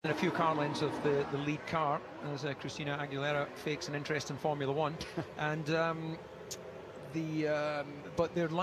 In a few car lengths of the lead car, as Christina Aguilera fakes an interest in Formula One, and but they're